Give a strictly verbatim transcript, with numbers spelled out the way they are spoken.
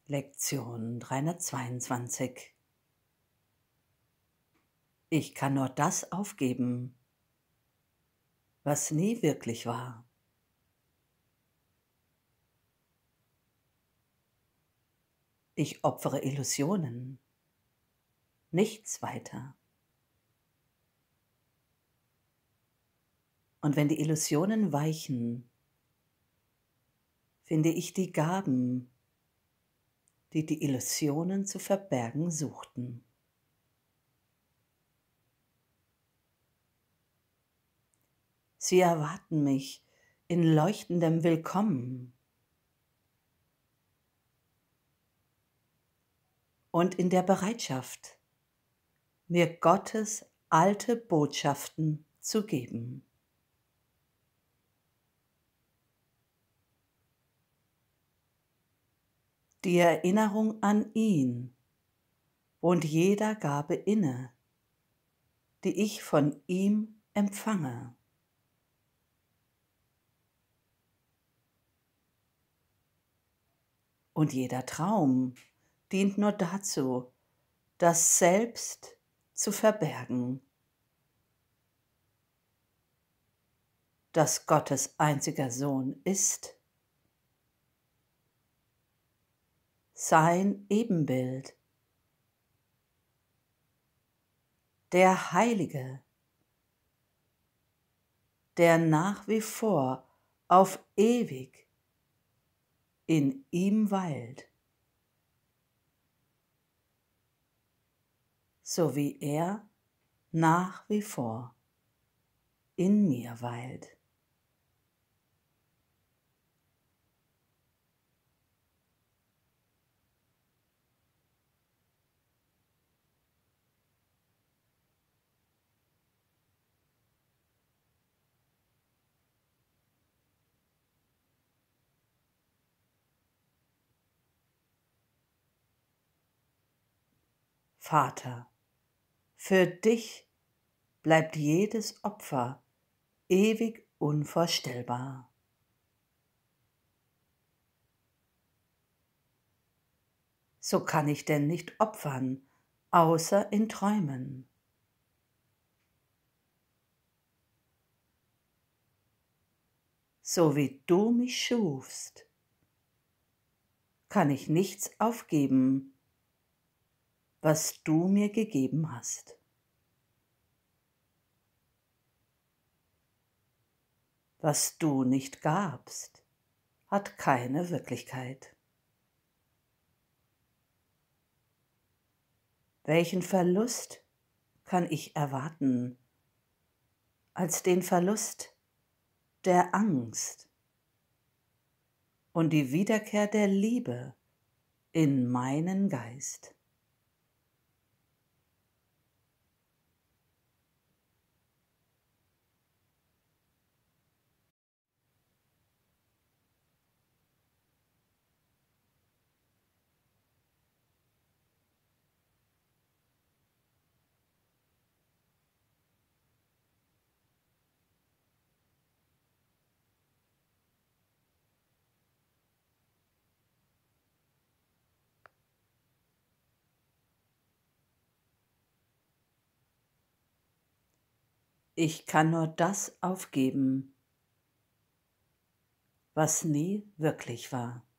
Lektion dreihundertzweiundzwanzig. Ich kann nur das aufgeben, was nie wirklich war. Ich opfere Illusionen, nichts weiter. Und wenn die Illusionen weichen, finde ich die Gaben, die die Illusionen zu verbergen suchten. Sie erwarten mich in leuchtendem Willkommen und in der Bereitschaft, mir Gottes alte Botschaften zu geben. Die Erinnerung an ihn wohnt jeder Gabe inne, die ich von ihm empfange. Und jeder Traum dient nur dazu, das Selbst zu verbergen, das Gottes einziger Sohn ist, sein Ebenbild, der Heilige, der nach wie vor auf ewig in ihm weilt, so wie er nach wie vor in mir weilt. Vater, für dich bleibt jedes Opfer ewig unvorstellbar. So kann ich denn nicht opfern, außer in Träumen. So wie du mich schufst, kann ich nichts aufgeben, was du mir gegeben hast. Was du nicht gabst, hat keine Wirklichkeit. Welchen Verlust kann ich erwarten, als den Verlust der Angst und die Wiederkehr der Liebe in meinen Geist? Ich kann nur das aufgeben, was nie wirklich war.